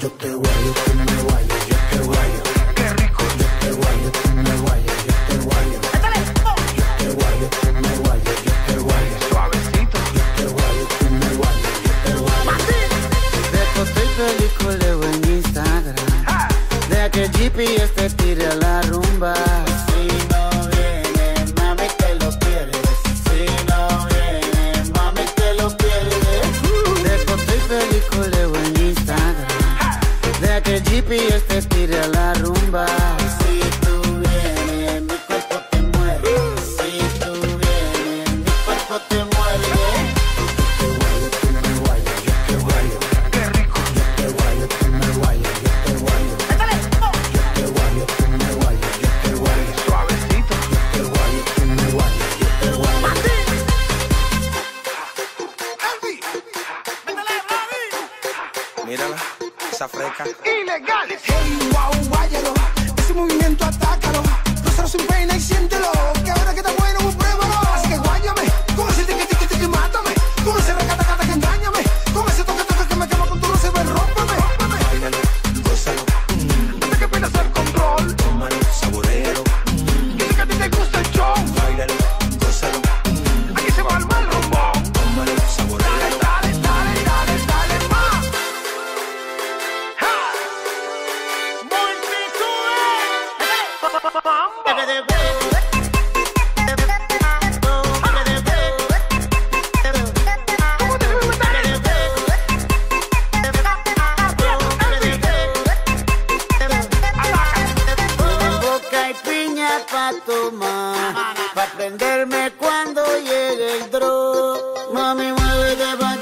Yo te guayo, tú me guayas, yo te guayo. Qué rico. Yo te guayo, tú me guayas, yo te guayo. Yo te guayo, tú me guayas, yo te guayo. Suavecito. Yo te guayo, tú me guayas, yo te guayo. De foto y película en Instagram. De que GPS te tire a la rumba. Si no vienes, mami, te lo pierdes. Si no vienes, mami, te lo pierdes. De foto y película en Instagram. De que GPS te tire a la rumba. Si tú vienes, mi cuerpo te muere. Si tú vienes, mi cuerpo te muere. Yo te guayo, tú me guayas, yo te guayo. Qué rico. Yo te guayo, tú me guayas, yo te guayo. Yo te guayo, tú me guayas, yo te guayo. Suavecito. Yo te guayo, tú me guayas, yo te guayo. Mírala, esa fresca. Ilegales. Hey, wow, guáyalo. Ese movimiento atácalo. Rózalo sin pena y siéntelo. Que ahora que está bueno, pruébalo. Así que guáyame. Con ese tiqui tiqui tiqui, mátame. Con ese recata cata que engáñame. Con ese toque toque que me quema con tu no se ve, rómpame. Báilalo, gózalo, Hasta que pierdas el control. tómalo, saborealo. Y sé que a ti te gusta el show. Báilalo, gózalo, Aquí se va a armar el rombón. tómalo, saborealo. Dale, dale, dale, dale más. ¡Ja! Boca y piña pa' tomar, pa' prenderme cuando llegue el drog. Mami, muévete pa'